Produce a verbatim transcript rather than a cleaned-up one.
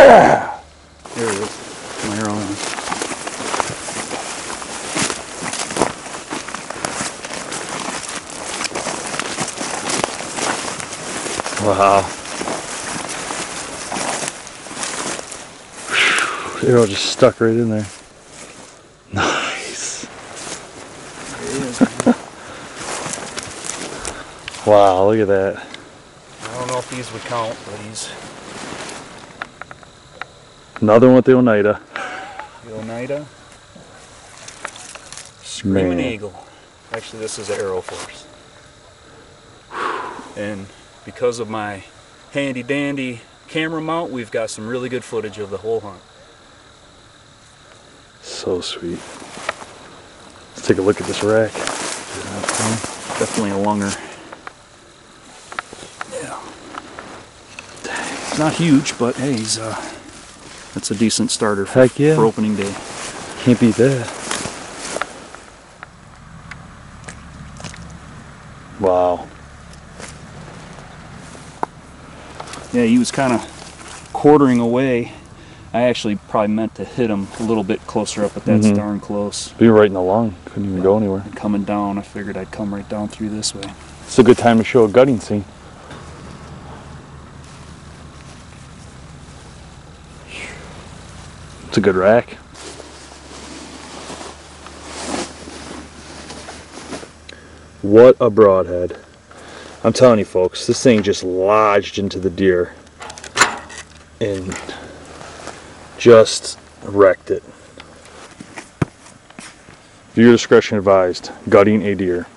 Yeah! There it is. My arrow in. Wow. The arrow just stuck right in there. Nice. There it is, man. Wow, look at that. I don't know if these would count, but he's... Another one with the Oneida. The Oneida. Screaming Man. Eagle. Actually, this is an Aero Force. And because of my handy dandy camera mount, we've got some really good footage of the whole hunt. So sweet. Let's take a look at this rack. Definitely a lunger. Yeah. He's not huge, but hey, he's uh, that's a decent starter for, Heck yeah. for opening day. Can't beat that. Wow. Yeah, he was kind of quartering away. I actually probably meant to hit him a little bit closer up, but that's Mm-hmm. darn close. We were right in the lung. Couldn't even go anywhere. And coming down, I figured I'd come right down through this way. It's a good time to show a gutting scene. It's a good rack. What a broadhead. I'm telling you folks, this thing just lodged into the deer and just wrecked it. Viewer discretion advised, gutting a deer.